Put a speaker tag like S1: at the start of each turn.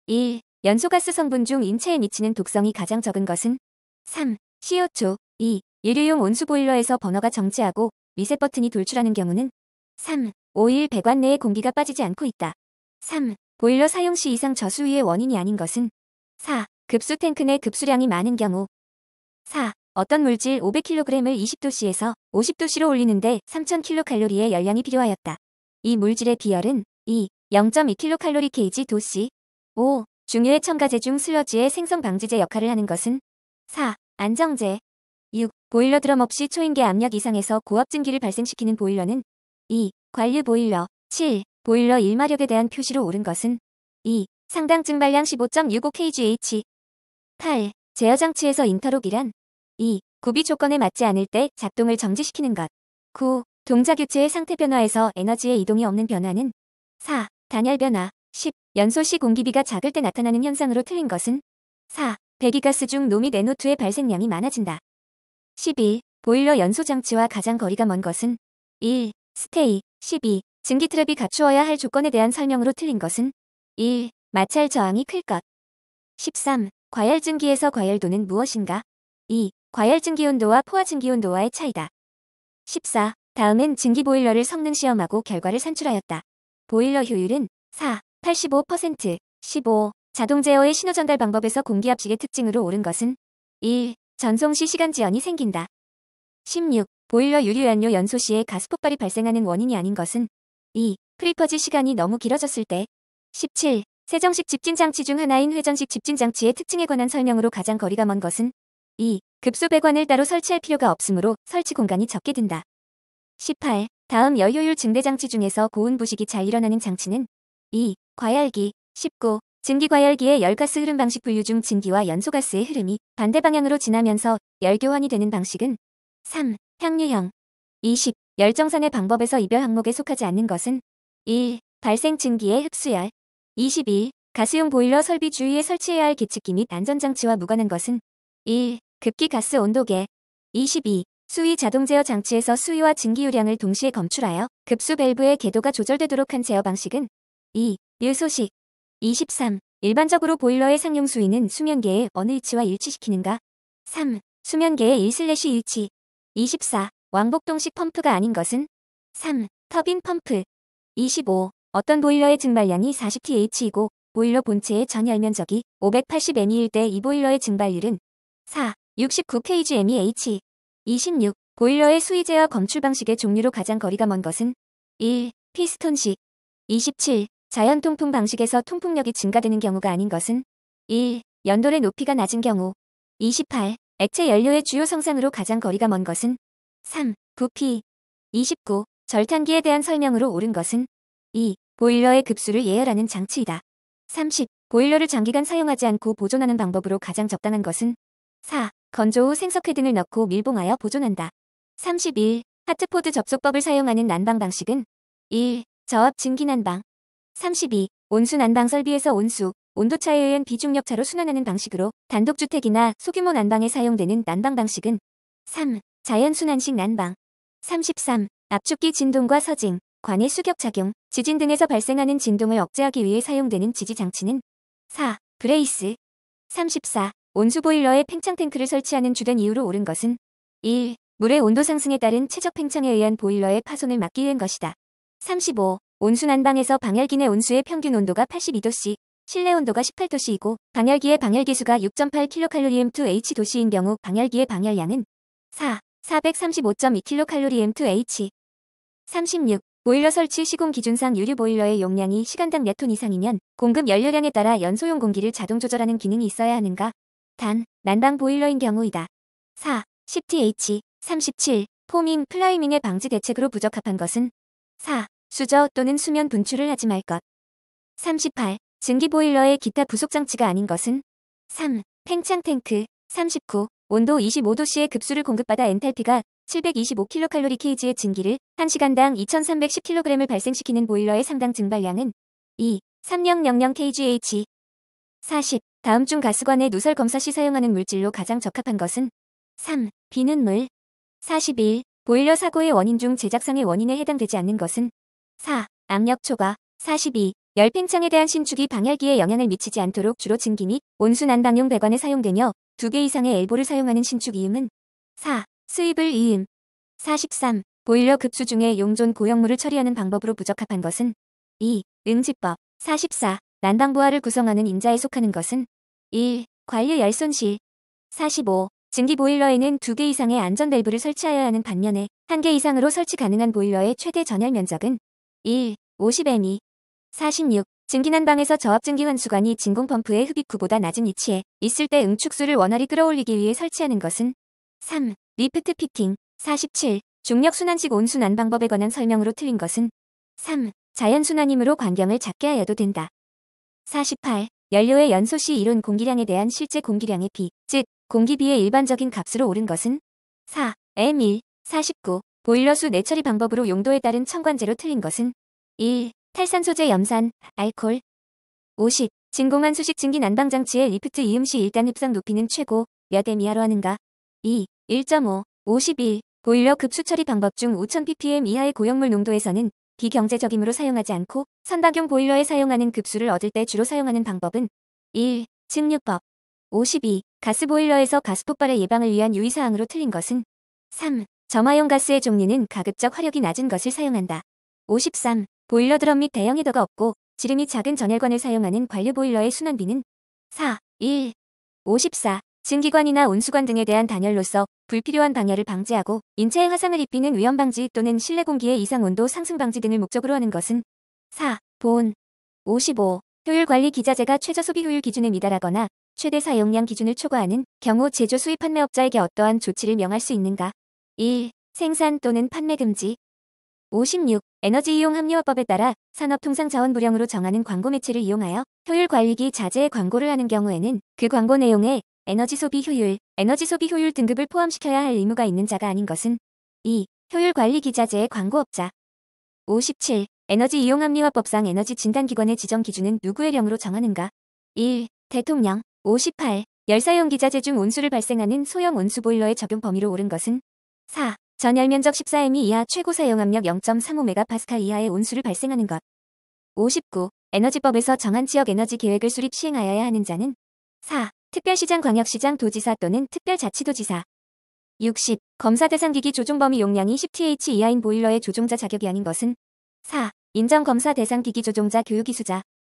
S1: 1. 연소가스 성분 중 인체에 미치는 독성이 가장 적은 것은 3. CO2 2. 유류용 온수보일러에서 버너가 정지하고 리셋 버튼이 돌출하는 경우는 3. 5일 배관 내에 공기가 빠지지 않고 있다. 3. 보일러 사용 시 이상 저수위의 원인이 아닌 것은 4. 급수 탱크 내 급수량이 많은 경우 4. 어떤 물질 500kg을 20도씨에서 50도씨로 올리는데 3000kcal의 열량이 필요하였다. 이 물질의 비열은 2. 0.2kcal 도씨 5. 중유의 첨가제 중 슬러지의 생성 방지제 역할을 하는 것은 4. 안정제 6. 보일러 드럼 없이 초인계 압력 이상에서 고압 증기를 발생시키는 보일러는 2. 관유 보일러 7. 보일러 1마력에 대한 표시로 옳은 것은 2. 상당 증발량 15.65kgh 8. 제어장치에서 인터록이란 2. 구비 조건에 맞지 않을 때 작동을 정지시키는 것 9. 동작 유체의 상태 변화에서 에너지의 이동이 없는 변화는 4. 단열 변화 10. 연소 시 공기비가 작을 때 나타나는 현상으로 틀린 것은 4. 배기가스 중 노 및 NO2의 발생량이 많아진다. 11. 보일러 연소 장치와 가장 거리가 먼 것은 1. 스테이 12. 증기 트랩이 갖추어야 할 조건에 대한 설명으로 틀린 것은 1. 마찰 저항이 클 것 13. 과열 증기에서 과열도는 무엇인가? 2. 과열 증기 온도와 포화 증기 온도와의 차이다. 14. 다음은 증기 보일러를 성능 시험하고 결과를 산출하였다. 보일러 효율은 4. 85%. 15. 자동 제어의 신호 전달 방법에서 공기압식의 특징으로 옳은 것은 1. 전송 시 시간 지연이 생긴다. 16. 보일러 유류연료 연소 시에 가스 폭발이 발생하는 원인이 아닌 것은 2. 프리퍼즈 시간이 너무 길어졌을 때. 17. 세정식 집진장치 중 하나인 회전식 집진장치의 특징에 관한 설명으로 가장 거리가 먼 것은 2. 급수 배관을 따로 설치할 필요가 없으므로 설치 공간이 적게 든다. 18. 다음 열효율 증대장치 중에서 고온 부식이 잘 일어나는 장치는 2. 과열기 19. 증기과열기의 열가스 흐름 방식 분류 중 증기와 연소가스의 흐름이 반대 방향으로 지나면서 열교환이 되는 방식은 3. 향유형 20. 열정산의 방법에서 이별 항목에 속하지 않는 것은 1. 발생 증기의 흡수열 21. 가스용 보일러 설비 주위에 설치해야 할 계측기 및 안전장치와 무관한 것은 1. 급기 가스 온도계 22. 수위 자동 제어 장치에서 수위와 증기유량을 동시에 검출하여 급수 밸브의 궤도가 조절되도록 한 제어 방식은 2. 류소식 23. 일반적으로 보일러의 상용 수위는 수면계의 어느 위치와 일치시키는가? 3. 수면계의 1/1치 24. 왕복동식 펌프가 아닌 것은 3. 터빈 펌프 25. 어떤 보일러의 증발량이 40th이고 보일러 본체의 전 열면적이 580m일 때 이 보일러의 증발률은 4. 69kgmeh 26. 보일러의 수위 제어 검출 방식의 종류로 가장 거리가 먼 것은 1. 피스톤식 27. 자연 통풍 방식에서 통풍력이 증가되는 경우가 아닌 것은 1. 연돌의 높이가 낮은 경우 28. 액체 연료의 주요 성상으로 가장 거리가 먼 것은 3. 부피 29. 절탄기에 대한 설명으로 옳은 것은 2. 보일러의 급수를 예열하는 장치이다. 30. 보일러를 장기간 사용하지 않고 보존하는 방법으로 가장 적당한 것은 4. 건조 후 생석회 등을 넣고 밀봉하여 보존한다. 31. 하트포드 접속법을 사용하는 난방 방식은 1. 저압 증기 난방 32. 온수 난방 설비에서 온수, 온도차에 의한 비중력차로 순환하는 방식으로 단독주택이나 소규모 난방에 사용되는 난방 방식은 3. 자연순환식 난방 33. 압축기 진동과 서징, 관의 수격작용, 지진 등에서 발생하는 진동을 억제하기 위해 사용되는 지지장치는 4. 브레이스 34. 온수보일러에 팽창 탱크를 설치하는 주된 이유로 옳은 것은 1. 물의 온도 상승에 따른 최적 팽창에 의한 보일러의 파손을 막기 위한 것이다. 35. 온수 난방에서 방열기 내 온수의 평균 온도가 82도씨, 실내 온도가 18도씨이고 방열기의 방열기수가 6.8kcal/h 도씨인 경우 방열기의 방열량은 4. 435.2kcal/h 36. 보일러 설치 시공 기준상 유류 보일러의 용량이 시간당 몇 톤 이상이면 공급 연료량에 따라 연소용 공기를 자동 조절하는 기능이 있어야 하는가? 단, 난방 보일러인 경우이다. 4. 10th 37. 포밍, 플라이밍의 방지 대책으로 부적합한 것은 4. 수저 또는 수면 분출을 하지 말 것. 38. 증기 보일러의 기타 부속 장치가 아닌 것은 3. 팽창 탱크 39. 온도 25도씨의 급수를 공급받아 엔탈피가 725kcal/kg의 증기를 1시간당 2310kg을 발생시키는 보일러의 상당 증발량은 2. 3000kgh 40. 다음 중 가스관의 누설 검사 시 사용하는 물질로 가장 적합한 것은 3. 비눗물 41. 보일러 사고의 원인 중 제작상의 원인에 해당되지 않는 것은 4. 압력 초과 42. 열 팽창에 대한 신축이 방열기에 영향을 미치지 않도록 주로 증기 및 온수 난방용 배관에 사용되며 2개 이상의 엘보를 사용하는 신축 이음은 4. 수입을 이음 43. 보일러 급수 중에 용존 고형물을 처리하는 방법으로 부적합한 것은 2. 응집법 44. 난방 부하를 구성하는 인자에 속하는 것은 1. 관리 열 손실 45. 증기 보일러에는 2개 이상의 안전 밸브를 설치하여야 하는 반면에 1개 이상으로 설치 가능한 보일러의 최대 전열 면적은 1. 50m. 46. 증기 난방에서 저압 증기 환수관이 진공 펌프의 흡입구보다 낮은 위치에 있을 때 응축수를 원활히 끌어올리기 위해 설치하는 것은 3. 리프트 피팅 47. 중력 순환식 온수 난방법에 관한 설명으로 틀린 것은 3. 자연 순환이므로 관경을 작게 하여도 된다. 48. 연료의 연소 시 이론 공기량에 대한 실제 공기량의 비, 즉 공기비의 일반적인 값으로 옳은 것은 4. M1. 49. 보일러수 내처리 방법으로 용도에 따른 첨관제로 틀린 것은 1. 탈산소제 염산, 알콜 50. 진공한 수식 증기 난방장치의 리프트 이음 시 일단 흡상 높이는 최고 몇 m 이하로 하는가? 2. 1.5. 51. 보일러 급수 처리 방법 중 5000ppm 이하의 고형물 농도에서는 비경제적이므로 사용하지 않고 선박용 보일러에 사용하는 급수를 얻을 때 주로 사용하는 방법은 1. 증류법 52. 가스 보일러에서 가스 폭발의 예방을 위한 유의사항으로 틀린 것은 3. 점화용 가스의 종류는 가급적 화력이 낮은 것을 사용한다. 53. 보일러 드럼 및 대형 히더가 없고 지름이 작은 전열관을 사용하는 관료 보일러의 순환비는 4. 1. 54. 증기관이나 온수관 등에 대한 단열로서 불필요한 방해를 방지하고 인체에 화상을 입히는 위험 방지 또는 실내 공기의 이상 온도 상승 방지 등을 목적으로 하는 것은 4. 본 55. 효율 관리 기자재가 최저 소비 효율 기준에 미달하거나 최대 사용량 기준을 초과하는 경우 제조 수입 판매업자에게 어떠한 조치를 명할 수 있는가? 1. 생산 또는 판매 금지 56. 에너지 이용 합리화법에 따라 산업통상자원부령으로 정하는 광고 매체를 이용하여 효율 관리기 자재의 광고를 하는 경우에는 그 광고 내용에 에너지 소비 효율 등급을 포함시켜야 할 의무가 있는 자가 아닌 것은 2. 효율 관리 기자재의 광고업자 57. 에너지 이용 합리화법상 에너지 진단기관의 지정 기준은 누구의 령으로 정하는가? 1. 대통령 58. 열사용 기자재 중 온수를 발생하는 소형 온수 보일러의 적용 범위로 옳은 것은 4. 전열 면적 14m 이하 최고 사용 압력 0.35MPa 이하의 온수를 발생하는 것 59. 에너지법에서 정한 지역 에너지 계획을 수립 시행하여야 하는 자는 4. 특별시장 광역시장 도지사 또는 특별자치도지사 60. 검사 대상 기기 조종 범위 용량이 10th 이하인 보일러의 조종자 자격이 아닌 것은 4. 인정검사 대상 기기 조종자 교육이수자